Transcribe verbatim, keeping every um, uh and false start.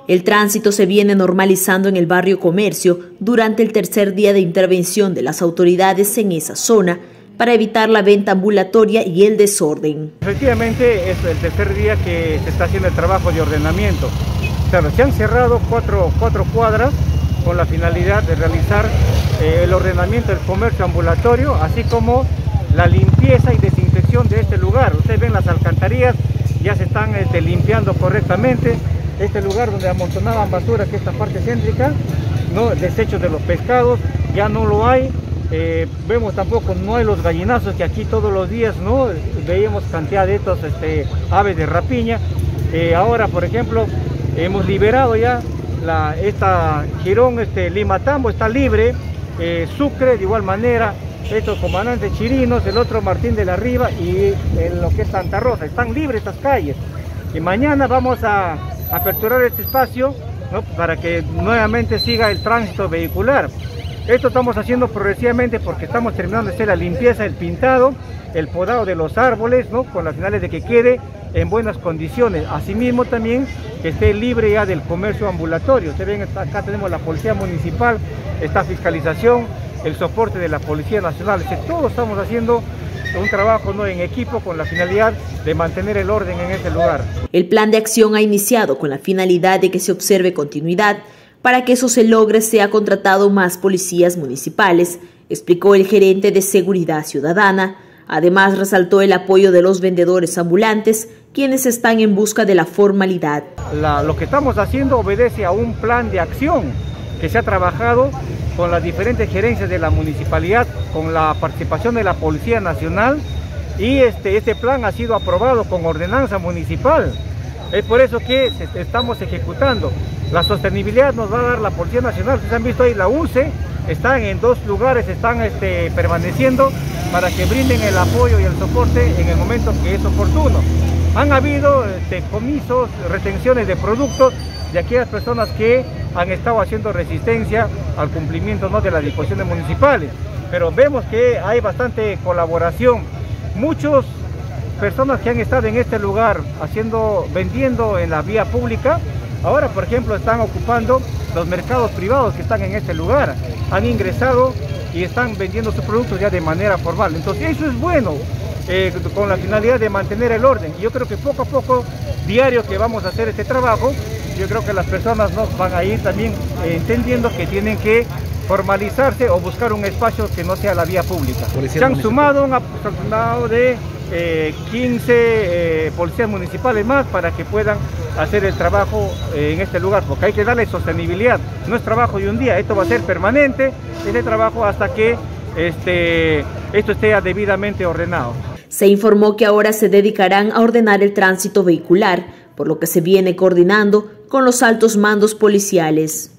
El tránsito se viene normalizando en el barrio Comercio durante el tercer día de intervención de las autoridades en esa zona para evitar la venta ambulatoria y el desorden. Efectivamente, es el tercer día que se está haciendo el trabajo de ordenamiento. Claro, se han cerrado cuatro, cuatro cuadras con la finalidad de realizar eh, el ordenamiento del comercio ambulatorio, así como la limpieza y desinfección de este lugar. Ustedes ven las alcantarillas, ya se están este, limpiando correctamente. Este lugar donde amontonaban basura, que es esta parte céntrica, ¿no? Desechos de los pescados, ya no lo hay. Eh, vemos tampoco, no hay los gallinazos que aquí todos los días, ¿no? Veíamos cantidad de estos este, aves de rapiña. Eh, ahora, por ejemplo, hemos liberado ya la, esta Girón, este, Limatambo está libre, eh, Sucre de igual manera, estos comandantes Chirinos, el otro Martín de la Riva y en lo que es Santa Rosa, están libres estas calles. Y mañana vamos a aperturar este espacio, ¿no? Para que nuevamente siga el tránsito vehicular. Esto estamos haciendo progresivamente porque estamos terminando de hacer la limpieza, el pintado, el podado de los árboles, ¿no? Con las finales de que quede en buenas condiciones. Asimismo también que esté libre ya del comercio ambulatorio. Ustedes ven, acá tenemos la Policía Municipal, esta fiscalización, el soporte de la Policía Nacional. Es decir, todos estamos haciendo un trabajo, ¿no? En equipo con la finalidad de mantener el orden en ese lugar. El plan de acción ha iniciado con la finalidad de que se observe continuidad. Para que eso se logre, se ha contratado más policías municipales, explicó el gerente de Seguridad Ciudadana. Además, resaltó el apoyo de los vendedores ambulantes, quienes están en busca de la formalidad. La, lo que estamos haciendo obedece a un plan de acción que se ha trabajado con las diferentes gerencias de la municipalidad, con la participación de la Policía Nacional, y este, este plan ha sido aprobado con ordenanza municipal. Es por eso que estamos ejecutando. La sostenibilidad nos va a dar la Policía Nacional. Ustedes han visto ahí la U C E, están en dos lugares, están este, permaneciendo para que brinden el apoyo y el soporte en el momento que es oportuno. Han habido este, comisos, retenciones de productos de aquellas personas que han estado haciendo resistencia al cumplimiento, ¿no? De las disposiciones municipales. Pero vemos que hay bastante colaboración. Muchas personas que han estado en este lugar haciendo, vendiendo en la vía pública, ahora por ejemplo están ocupando los mercados privados que están en este lugar, han ingresado y están vendiendo sus productos ya de manera formal. Entonces eso es bueno, eh, con la finalidad de mantener el orden. Yo creo que poco a poco, diario que vamos a hacer este trabajo, yo creo que las personas nos van a ir también eh, entendiendo que tienen que formalizarse o buscar un espacio que no sea la vía pública. Se han sumado un aproximado de eh, quince eh, policías municipales más para que puedan hacer el trabajo eh, en este lugar, porque hay que darle sostenibilidad. No es trabajo de un día, esto va a ser permanente, este trabajo hasta que este, esto esté debidamente ordenado. Se informó que ahora se dedicarán a ordenar el tránsito vehicular, por lo que se viene coordinando con los altos mandos policiales.